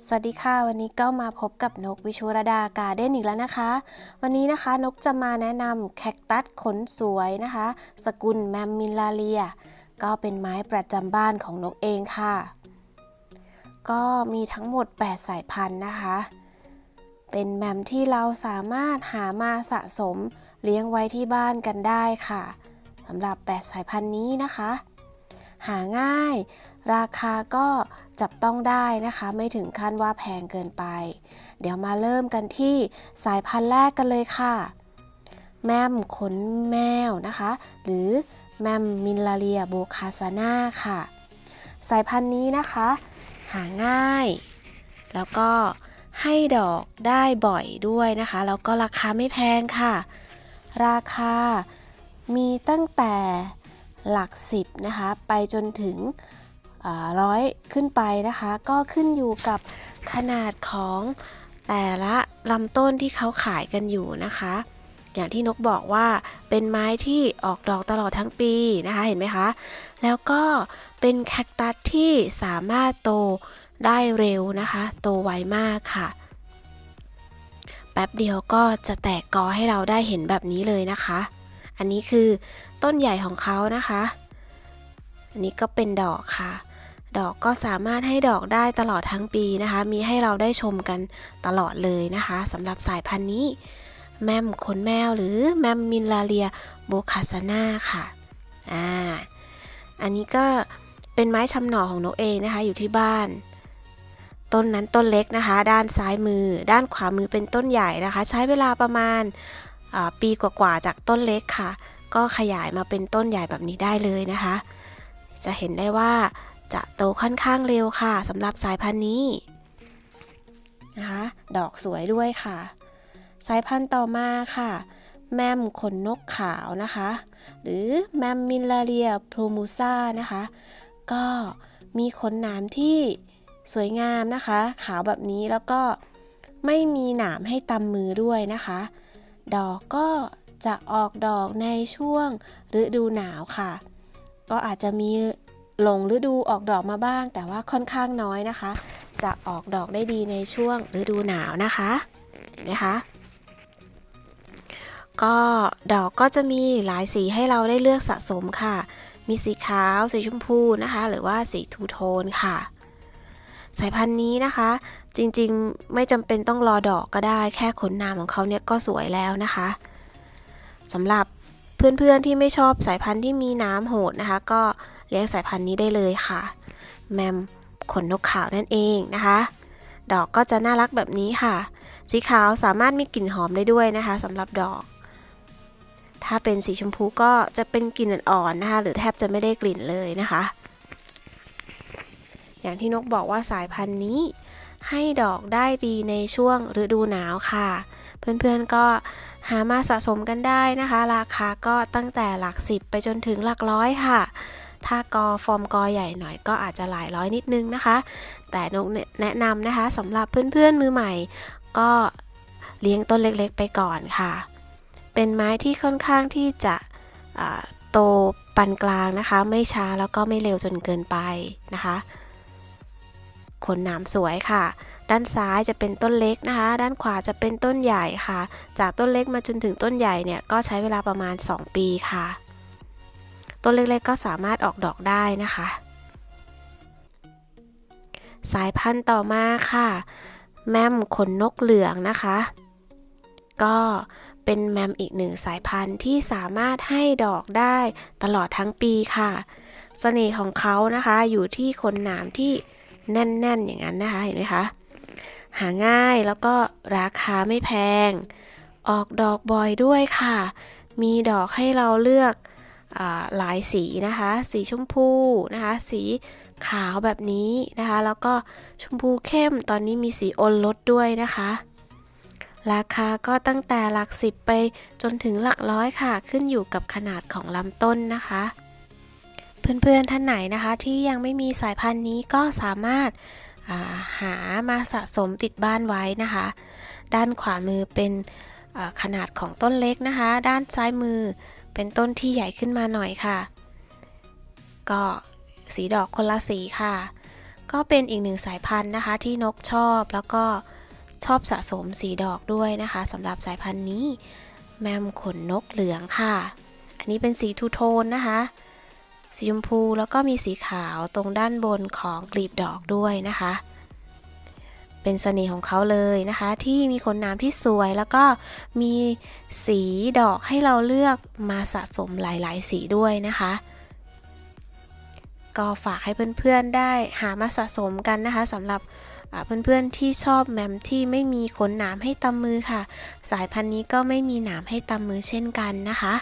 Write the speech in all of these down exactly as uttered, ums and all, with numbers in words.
สวัสดีค่ะวันนี้ก็มาพบกับนกวิชุรดาการ์เด้นอีกแล้วนะคะวันนี้นะคะนกจะมาแนะนำแคคตัสขนสวยนะคะสกุลแมมมิลลาเลียก็เป็นไม้ประจำบ้านของนกเองค่ะก็มีทั้งหมดแปดสายพันธุ์นะคะเป็นแมมที่เราสามารถหามาสะสมเลี้ยงไว้ที่บ้านกันได้ค่ะสำหรับแปดสายพันธุ์นี้นะคะหาง่ายราคาก็จับต้องได้นะคะไม่ถึงขั้นว่าแพงเกินไปเดี๋ยวมาเริ่มกันที่สายพันธุ์แรกกันเลยค่ะแมมขนแมวนะคะหรือแมมมิลลาเลียโบคาซาน่าค่ะสายพันธุ์นี้นะคะหาง่ายแล้วก็ให้ดอกได้บ่อยด้วยนะคะแล้วก็ราคาไม่แพงค่ะราคามีตั้งแต่หลักสิบนะคะไปจนถึงร้อยขึ้นไปนะคะก็ขึ้นอยู่กับขนาดของแต่ละลำต้นที่เขาขายกันอยู่นะคะอย่างที่นกบอกว่าเป็นไม้ที่ออกดอกตลอดทั้งปีนะคะเห็นไหมคะแล้วก็เป็นแคคตัสที่สามารถโตได้เร็วนะคะโตไวมากค่ะแป๊บเดียวก็จะแตกกอให้เราได้เห็นแบบนี้เลยนะคะอันนี้คือต้นใหญ่ของเขานะคะอันนี้ก็เป็นดอกค่ะดอกก็สามารถให้ดอกได้ตลอดทั้งปีนะคะมีให้เราได้ชมกันตลอดเลยนะคะสำหรับสายพันธุ์นี้แมมขนแมวหรือแมมมิลลาเลียโบคาซาน่าค่ะอ่าอันนี้ก็เป็นไม้ชำหน่อของนกเองนะคะอยู่ที่บ้านต้นนั้นต้นเล็กนะคะด้านซ้ายมือด้านขวามือเป็นต้นใหญ่นะคะใช้เวลาประมาณปีกว่าๆจากต้นเล็กค่ะก็ขยายมาเป็นต้นใหญ่แบบนี้ได้เลยนะคะจะเห็นได้ว่าจะโตค่อนข้างเร็วค่ะสำหรับสายพันธุ์นี้นะคะดอกสวยด้วยค่ะสายพันธุ์ต่อมาค่ะแมมขนนกขาวนะคะหรือแมมมิลลาเลียพลูมูซ่านะคะก็มีขนหนามที่สวยงามนะคะขาวแบบนี้แล้วก็ไม่มีหนามให้ตำมือด้วยนะคะดอกก็จะออกดอกในช่วงฤดูหนาวค่ะก็อาจจะมีหลงฤดูออกดอกมาบ้างแต่ว่าค่อนข้างน้อยนะคะจะออกดอกได้ดีในช่วงฤดูหนาวนะคะเห็นไหมคะก็ดอกก็จะมีหลายสีให้เราได้เลือกสะสมค่ะมีสีขาวสีชมพูนะคะหรือว่าสีทูโทนค่ะสายพันธุ์นี้นะคะจริงๆไม่จำเป็นต้องรอดอกก็ได้แค่ขนนามของเขาเนี่ยก็สวยแล้วนะคะสำหรับเพื่อนๆที่ไม่ชอบสายพันธุ์ที่มีน้ำโหดนะคะก็เลี้ยงสายพันธุ์นี้ได้เลยค่ะแมมขนนกขาวนั่นเองนะคะดอกก็จะน่ารักแบบนี้ค่ะสีขาวสามารถมีกลิ่นหอมได้ด้วยนะคะสำหรับดอกถ้าเป็นสีชมพูก็จะเป็นกลิ่นอ่อนๆนะคะหรือแทบจะไม่ได้กลิ่นเลยนะคะอย่างที่นกบอกว่าสายพันธุ์นี้ให้ดอกได้ดีในช่วงฤดูหนาวค่ะเพื่อนๆก็หามาสะสมกันได้นะคะราคาก็ตั้งแต่หลักสิบไปจนถึงหลักร้อยค่ะถ้ากอฟอร์มกอใหญ่หน่อยก็อาจจะหลายร้อยนิดนึงนะคะแต่นกแนะนำนะคะสำหรับเพื่อนๆมือใหม่ก็เลี้ยงต้นเล็กๆไปก่อนค่ะเป็นไม้ที่ค่อนข้างที่จะโตปานกลางนะคะไม่ช้าแล้วก็ไม่เร็วจนเกินไปนะคะขนหนามสวยค่ะด้านซ้ายจะเป็นต้นเล็กนะคะด้านขวาจะเป็นต้นใหญ่ค่ะจากต้นเล็กมาจนถึงต้นใหญ่เนี่ยก็ใช้เวลาประมาณสองปีค่ะต้นเล็กๆก็สามารถออกดอกได้นะคะสายพันธุ์ต่อมาค่ะแมมขนนกเหลืองนะคะก็เป็นแมมอีกหนึ่งสายพันธุ์ที่สามารถให้ดอกได้ตลอดทั้งปีค่ะเสน่ห์ของเขานะคะอยู่ที่ขนหนามที่แน่นๆอย่างนั้นนะคะเห็นไหมคะหาง่ายแล้วก็ราคาไม่แพงออกดอกบ่อยด้วยค่ะมีดอกให้เราเลือกหลายสีนะคะสีชมพูนะคะสีขาวแบบนี้นะคะแล้วก็ชมพูเข้มตอนนี้มีสีโอรสด้วยนะคะราคาก็ตั้งแต่หลักสิบไปจนถึงหลักร้อยค่ะขึ้นอยู่กับขนาดของลำต้นนะคะเพื่อนๆท่านไหนนะคะที่ยังไม่มีสายพันธุ์นี้ก็สามารถหามาสะสมติดบ้านไว้นะคะด้านขวามือเป็นขนาดของต้นเล็กนะคะด้านซ้ายมือเป็นต้นที่ใหญ่ขึ้นมาหน่อยค่ะก็สีดอกคนละสีค่ะก็เป็นอีกหนึ่งสายพันธุ์นะคะที่นกชอบแล้วก็ชอบสะสมสีดอกด้วยนะคะสำหรับสายพันธุ์นี้แมมขนนกเหลืองค่ะอันนี้เป็นสีทูโทนนะคะสีชมพูแล้วก็มีสีขาวตรงด้านบนของกลีบดอกด้วยนะคะเป็นเสน่ห์ของเขาเลยนะคะที่มีขนหนามที่สวยแล้วก็มีสีดอกให้เราเลือกมาสะสมหลายๆสีด้วยนะคะก็ฝากให้เพื่อนๆได้หามาสะสมกันนะคะสำหรับเพื่อนๆที่ชอบแมมที่ไม่มีขนหนามให้ตำมือค่ะสายพันธุ์นี้ก็ไม่มีหนามให้ตำมือเช่นกันนะคะ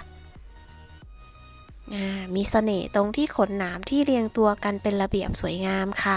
มีเสน่ห์ตรงที่ขนหนามที่เรียงตัวกันเป็นระเบียบสวยงามค่ะ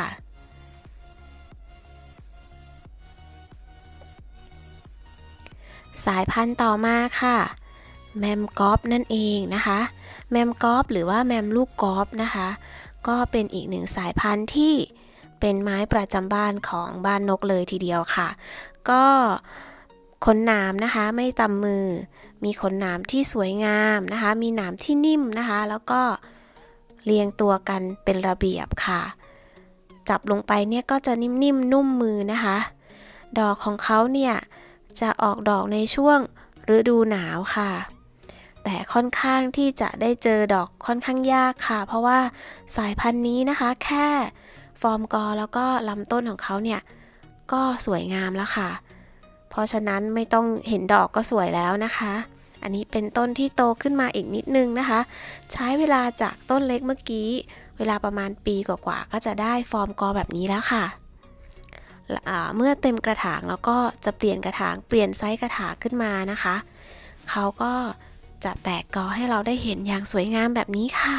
สายพันธุ์ต่อมาค่ะแมมกอล์ฟนั่นเองนะคะแมมกอล์ฟหรือว่าแมมลูกกอล์ฟนะคะก็เป็นอีกหนึ่งสายพันธุ์ที่เป็นไม้ประจำบ้านของบ้านนกเลยทีเดียวค่ะก็ขนหนามนะคะไม่ตำมือมีขนหนามที่สวยงามนะคะมีหนามที่นิ่มนะคะแล้วก็เรียงตัวกันเป็นระเบียบค่ะจับลงไปเนี่ยก็จะนิ่มๆนุ่มมือนะคะดอกของเขาเนี่ยจะออกดอกในช่วงฤดูหนาวค่ะแต่ค่อนข้างที่จะได้เจอดอกค่อนข้างยากค่ะเพราะว่าสายพันธุ์นี้นะคะแค่ฟอร์มกอแล้วก็ลำต้นของเขาเนี่ยก็สวยงามแล้วค่ะเพราะฉะนั้นไม่ต้องเห็นดอกก็สวยแล้วนะคะอันนี้เป็นต้นที่โตขึ้นมาอีกนิดนึงนะคะใช้เวลาจากต้นเล็กเมื่อกี้เวลาประมาณปีกว่าๆก็จะได้ฟอร์มกอแบบนี้แล้วค่ะเมื่อเต็มกระถางแล้วก็จะเปลี่ยนกระถางเปลี่ยนไซส์กระถางขึ้นมานะคะเขาก็จะแตกกอให้เราได้เห็นอย่างสวยงามแบบนี้ค่ะ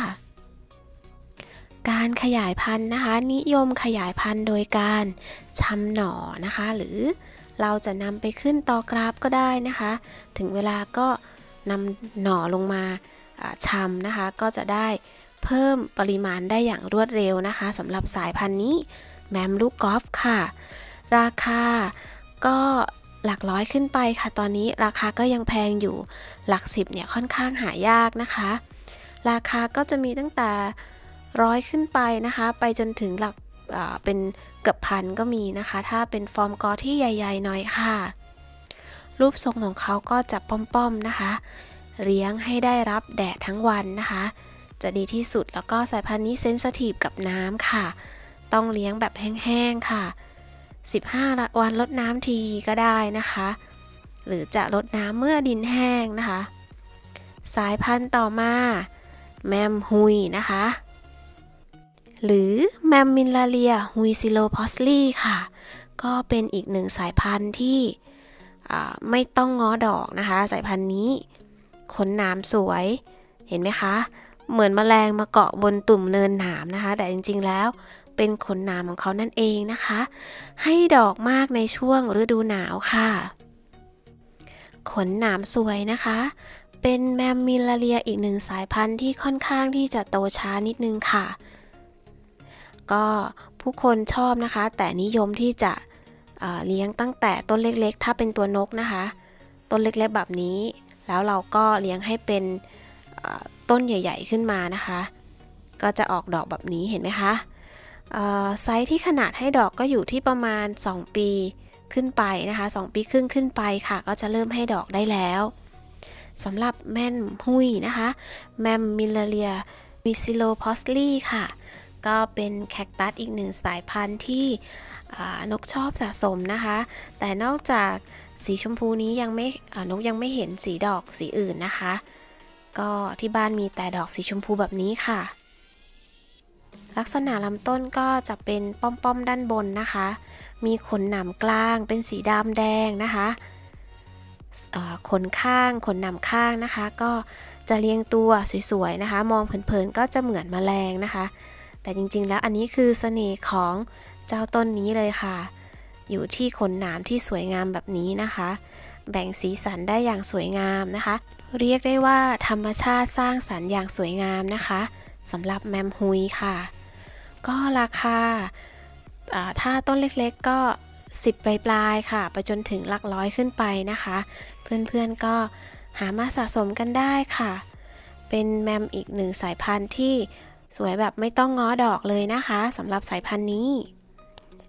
การขยายพันธุ์นะคะนิยมขยายพันธุ์โดยการชำหน่อนะคะหรือเราจะนำไปขึ้นตอกราฟก็ได้นะคะถึงเวลาก็นำหน่อลงมาชำนะคะก็จะได้เพิ่มปริมาณได้อย่างรวดเร็วนะคะสำหรับสายพันธุ์นี้แมมลูกกอล์ฟค่ะราคาก็หลักร้อยขึ้นไปค่ะตอนนี้ราคาก็ยังแพงอยู่หลักสิบเนี่ยค่อนข้างหายากนะคะราคาก็จะมีตั้งแต่ร้อยขึ้นไปนะคะไปจนถึงหลักเป็นเกือบพันก็มีนะคะถ้าเป็นฟอร์มกอที่ใหญ่ๆหน่อยค่ะรูปทรงของเขาก็จะป้อมๆนะคะเลี้ยงให้ได้รับแดดทั้งวันนะคะจะดีที่สุดแล้วก็สายพันธุ์นี้เซนซิทีฟกับน้ำค่ะต้องเลี้ยงแบบแห้งๆค่ะสิบห้าวันรดน้ำทีก็ได้นะคะหรือจะรดน้ำเมื่อดินแห้งนะคะสายพันธุ์ต่อมาแมมฮุยนะคะหรือแมมมิลลาเรียฮุยซิโลพอสลีค่ะก็เป็นอีกหนึ่งสายพันธุ์ที่ไม่ต้องง้อดอกนะคะสายพันธุ์นี้ขนหนามสวยเห็นไหมคะเหมือนแมลงมาเกาะบนตุ่มเนินหนามนะคะแต่จริงๆแล้วเป็นขนหนามของเขานั่นเองนะคะให้ดอกมากในช่วงฤดูหนาวค่ะขนหนามสวยนะคะเป็นแมมมิลลาเรียอีกหนึ่งสายพันธุ์ที่ค่อนข้างที่จะโตช้านิดนึงค่ะก็ผู้คนชอบนะคะแต่นิยมที่จะเลี้ยงตั้งแต่ต้นเล็กๆถ้าเป็นตัวนกนะคะต้นเล็กๆแบบนี้แล้วเราก็เลี้ยงให้เป็นต้นใหญ่ๆขึ้นมานะคะก็จะออกดอกแบบนี้เห็นไหมคะไซส์ที่ขนาดให้ดอกก็อยู่ที่ประมาณสองปีขึ้นไปนะคะสองปีครึ่งขึ้นไปค่ะก็จะเริ่มให้ดอกได้แล้วสำหรับแมมฮุยนะคะแมมมิลลาเรียวิซิโลพอสลีค่ะก็เป็นแคคตัสอีกหนึ่งสายพันธุ์ที่นกชอบสะสมนะคะแต่นอกจากสีชมพูนี้ยังไม่นกยังไม่เห็นสีดอกสีอื่นนะคะก็ที่บ้านมีแต่ดอกสีชมพูแบบนี้ค่ะลักษณะลำต้นก็จะเป็นป้อมๆด้านบนนะคะมีขนหนามกลางเป็นสีดำแดงนะคะขนข้างขนหนามข้างนะคะก็จะเรียงตัวสวยๆนะคะมองเผินๆก็จะเหมือนแมลงนะคะแต่จริงๆแล้วอันนี้คือเสน่ห์ของเจ้าต้นนี้เลยค่ะอยู่ที่ขนหนามที่สวยงามแบบนี้นะคะแบ่งสีสันได้อย่างสวยงามนะคะเรียกได้ว่าธรรมชาติสร้างสรรค์อย่างสวยงามนะคะสำหรับแมมฮุยค่ะก็ราคาถ้าต้นเล็กๆก็สิบปลายๆค่ะไปจนถึงหลักร้อยขึ้นไปนะคะเพื่อนๆก็หามาสะสมกันได้ค่ะเป็นแมมอีกหนึ่งสายพันธุ์ที่สวยแบบไม่ต้องง้อดอกเลยนะคะสำหรับสายพันธุ์นี้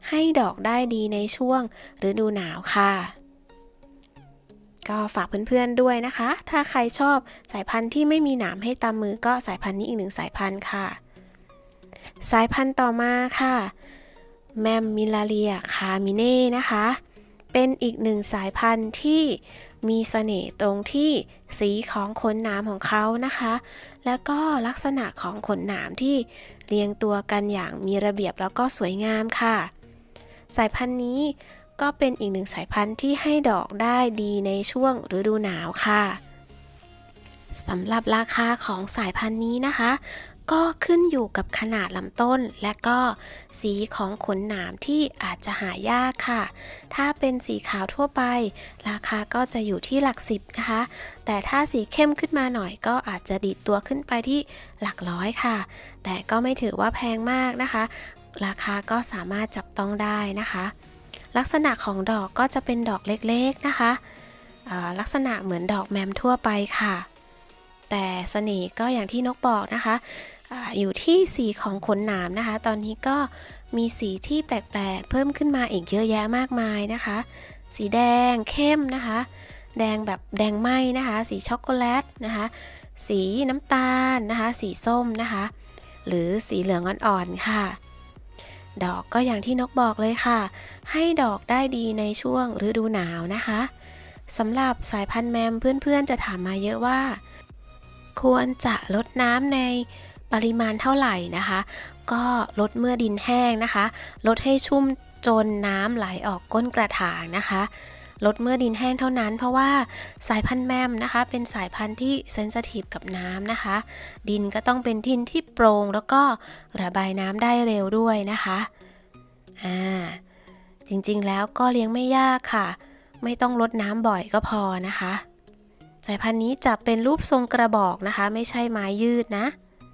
ให้ดอกได้ดีในช่วงฤดูหนาวค่ะก็ฝากเพื่อนๆด้วยนะคะถ้าใครชอบสายพันธุ์ที่ไม่มีหนามให้ตามมือก็สายพันธุ์นี้อีกหนึ่งสายพันธุ์ค่ะสายพันธุ์ต่อมาค่ะแมมมิลลาเรียคามิเน่นะคะเป็นอีกหนึ่งสายพันธุ์ที่มีเสน่ห์ตรงที่สีของขนหนามของเขานะคะแล้วก็ลักษณะของขนหนามที่เรียงตัวกันอย่างมีระเบียบแล้วก็สวยงามค่ะสายพันธุ์นี้ก็เป็นอีกหนึ่งสายพันธุ์ที่ให้ดอกได้ดีในช่วงฤดูหนาวค่ะสำหรับราคาของสายพันธุ์นี้นะคะก็ขึ้นอยู่กับขนาดลำต้นและก็สีของขนหนามที่อาจจะหายากค่ะถ้าเป็นสีขาวทั่วไปราคาก็จะอยู่ที่หลักสิบนะคะแต่ถ้าสีเข้มขึ้นมาหน่อยก็อาจจะดีดตัวขึ้นไปที่หลักร้อยค่ะแต่ก็ไม่ถือว่าแพงมากนะคะราคาก็สามารถจับต้องได้นะคะลักษณะของดอกก็จะเป็นดอกเล็กๆนะคะลักษณะเหมือนดอกแมมทั่วไปค่ะแต่เสน่ห์ก็อย่างที่นกบอกนะคะอยู่ที่สีของขนหนามนะคะตอนนี้ก็มีสีที่แปลกๆเพิ่มขึ้นมาอีกเยอะแยะมากมายนะคะสีแดงเข้มนะคะแดงแบบแดงไหม้นะคะสีช็อกโกแลตนะคะสีน้ำตาลนะคะสีส้มนะคะหรือสีเหลืองอ่อนๆค่ะดอกก็อย่างที่นกบอกเลยค่ะให้ดอกได้ดีในช่วงฤดูหนาวนะคะสำหรับสายพันธุ์แมมเพื่อนๆจะถามมาเยอะว่าควรจะลดน้ำในปริมาณเท่าไหร่นะคะก็ลดเมื่อดินแห้งนะคะลดให้ชุ่มจนน้ำไหลออกก้นกระถางนะคะลดเมื่อดินแห้งเท่านั้นเพราะว่าสายพันธุ์แมมนะคะเป็นสายพันธุ์ที่เซนซิทีฟกับน้ำนะคะดินก็ต้องเป็นดินที่โปร่งแล้วก็ระบายน้ำได้เร็วด้วยนะคะอ่าจริงๆแล้วก็เลี้ยงไม่ยากค่ะไม่ต้องรดน้ำบ่อยก็พอนะคะสายพันธุ์นี้จะเป็นรูปทรงกระบอกนะคะไม่ใช่ไม้ยืดนะ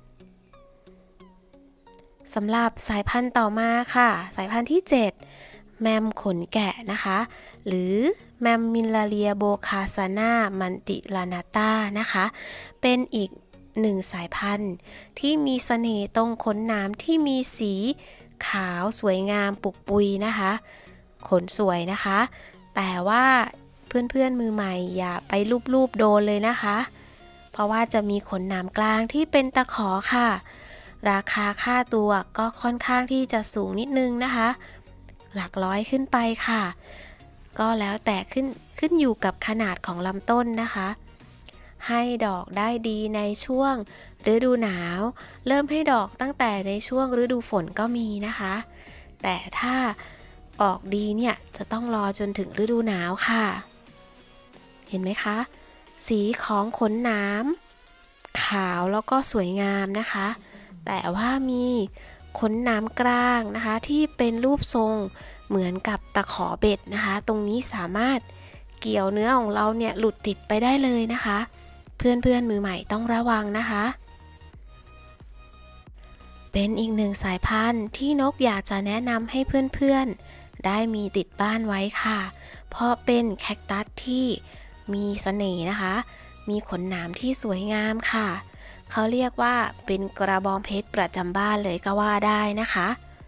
สำหรับสายพันธุ์ต่อมาค่ะสายพันธุ์ที่เจ็ดแมมขนแกะนะคะหรือแมมมิลลาเรียโบคาซาน่ามันติลานาตานะคะเป็นอีกหนึ่งสายพันธุ์ที่มีเสน่ห์ตรงขนหนามที่มีสีขาวสวยงามปุกปุยนะคะขนสวยนะคะแต่ว่าเพื่อนๆมือใหม่อย่าไปลูบๆโดนเลยนะคะเพราะว่าจะมีขนหนามกลางที่เป็นตะขอค่ะราคาค่าตัวก็ค่อนข้างที่จะสูงนิดนึงนะคะหลักร้อยขึ้นไปค่ะก็แล้วแต่ขึ้นขึ้นอยู่กับขนาดของลำต้นนะคะให้ดอกได้ดีในช่วงฤดูหนาวเริ่มให้ดอกตั้งแต่ในช่วงฤดูฝนก็มีนะคะแต่ถ้าออกดีเนี่ยจะต้องรอจนถึงฤดูหนาวค่ะเห็นไหมคะสีของขนหนามขาวแล้วก็สวยงามนะคะแต่ว่ามีขนหนามกลางนะคะที่เป็นรูปทรงเหมือนกับตะขอเบ็ดนะคะตรงนี้สามารถเกี่ยวเนื้อของเราเนี่ยหลุดติดไปได้เลยนะคะเพื่อนๆมือใหม่ต้องระวังนะคะเป็นอีกหนึ่งสายพันธุ์ที่นกอยากจะแนะนำให้เพื่อนๆได้มีติดบ้านไว้ค่ะเพราะเป็นแคคตัสที่มีเสน่ห์นะคะมีขนหนามที่สวยงามค่ะเขาเรียกว่าเป็นกระบองเพชรประจำบ้านเลยก็ว่าได้นะคะ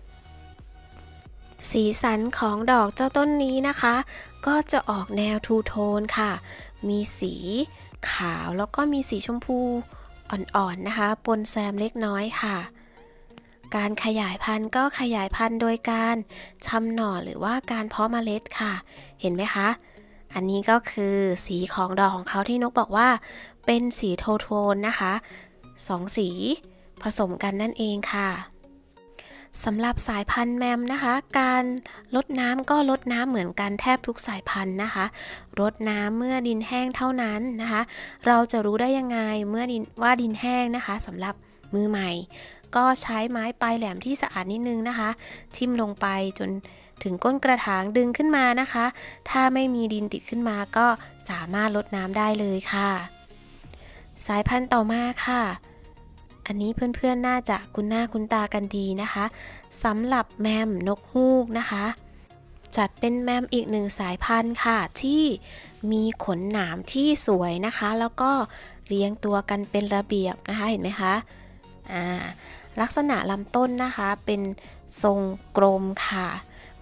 สีสันของดอกเจ้าต้นนี้นะคะก็จะออกแนวทูโทนค่ะมีสีขาวแล้วก็มีสีชมพูอ่อนๆนะคะปนแซมเล็กน้อยค่ะการขยายพันธุ์ก็ขยายพันธุ์โดยการชำหน่อหรือว่าการเพาะเมล็ดค่ะเห็นไหมคะอันนี้ก็คือสีของดอกของเขาที่นกบอกว่าเป็นสีโทโทนนะคะสองสีผสมกันนั่นเองค่ะสำหรับสายพันธุ์แมมนะคะการรดน้ำก็รดน้ำเหมือนกันแทบทุกสายพันธุ์นะคะรดน้ำเมื่อดินแห้งเท่านั้นนะคะเราจะรู้ได้ยังไงเมื่อดินว่าดินแห้งนะคะสำหรับมือใหม่ก็ใช้ไม้ปลายแหลมที่สะอาดนิดนึงนะคะทิ่มลงไปจนถึงก้นกระถางดึงขึ้นมานะคะถ้าไม่มีดินติดขึ้นมาก็สามารถรดน้ำได้เลยค่ะสายพันธุ์ต่อมาค่ะอันนี้เพื่อนๆน่าจะคุ้นหน้าคุ้นตากันดีนะคะสำหรับแมมนกฮูกนะคะจัดเป็นแมมอีกหนึ่งสายพันธุ์ค่ะที่มีขนหนามที่สวยนะคะแล้วก็เรียงตัวกันเป็นระเบียบนะคะเห็นไหมคะอ่าลักษณะลำต้นนะคะเป็นทรงกลมค่ะ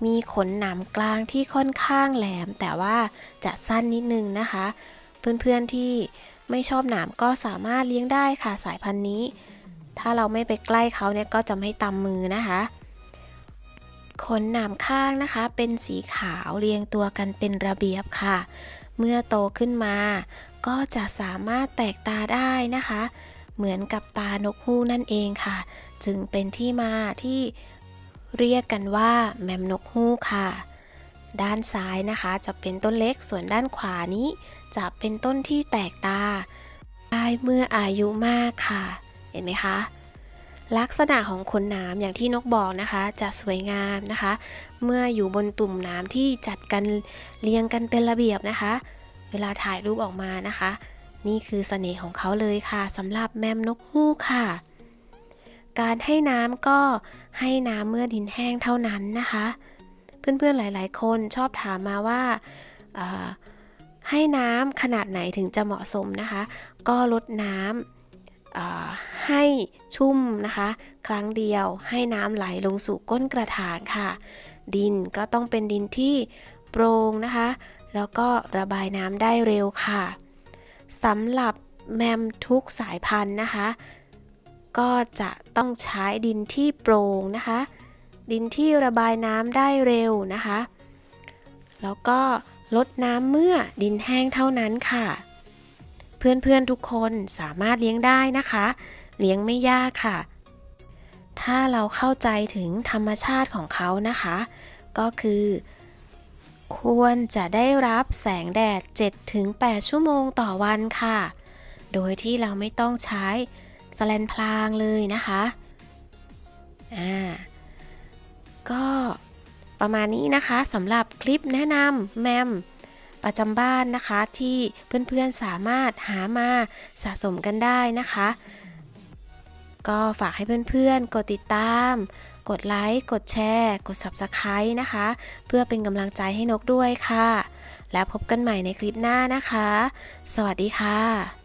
มีขนหนามกลางที่ค่อนข้างแหลมแต่ว่าจะสั้นนิดนึงนะคะเพื่อนๆที่ไม่ชอบหนามก็สามารถเลี้ยงได้ค่ะสายพันธุ์นี้ถ้าเราไม่ไปใกล้เขาเนี่ยก็จะไม่ตำมือนะคะขนหนามข้างนะคะเป็นสีขาวเรียงตัวกันเป็นระเบียบค่ะเมื่อโตขึ้นมาก็จะสามารถแตกตาได้นะคะเหมือนกับตานกฮูกนั่นเองค่ะจึงเป็นที่มาที่เรียกกันว่าแมมนกฮูกค่ะด้านซ้ายนะคะจะเป็นต้นเล็กส่วนด้านขวานี้จะเป็นต้นที่แตกตาได้เมื่ออายุมากค่ะเห็นไหมคะลักษณะของขนหนามอย่างที่นกบอกนะคะจะสวยงามนะคะเมื่ออยู่บนตุ่มหนามที่จัดกันเรียงกันเป็นระเบียบนะคะเวลาถ่ายรูปออกมานะคะนี่คือเสน่ห์ของเขาเลยค่ะสำหรับแมมนกฮูกค่ะการให้น้ำก็ให้น้ำเมื่อดินแห้งเท่านั้นนะคะเพื่อนๆหลายๆคนชอบถามมาว่าให้น้ำขนาดไหนถึงจะเหมาะสมนะคะก็ลดน้ำให้ชุ่มนะคะครั้งเดียวให้น้ำไหลลงสู่ก้นกระถางค่ะดินก็ต้องเป็นดินที่โปร่งนะคะแล้วก็ระบายน้ำได้เร็วค่ะสำหรับแมมทุกสายพันธุ์นะคะก็จะต้องใช้ดินที่โปร่งนะคะดินที่ระบายน้ำได้เร็วนะคะแล้วก็ลดน้ำเมื่อดินแห้งเท่านั้นค่ะเพื่อนๆทุกคนสามารถเลี้ยงได้นะคะเลี้ยงไม่ยากค่ะถ้าเราเข้าใจถึงธรรมชาติของเขานะคะก็คือควรจะได้รับแสงแดด เจ็ดถึงแปด ชั่วโมงต่อวันค่ะโดยที่เราไม่ต้องใช้แสแลนพลางเลยนะคะอ่าก็ประมาณนี้นะคะสำหรับคลิปแนะนำแมมประจำบ้านนะคะที่เพื่อนๆสามารถหามาสะสมกันได้นะคะก็ฝากให้เพื่อนๆกดติดตามกดไลค์กดแชร์กด ซับสไครบ์ นะคะเพื่อเป็นกำลังใจให้นกด้วยค่ะแล้วพบกันใหม่ในคลิปหน้านะคะสวัสดีค่ะ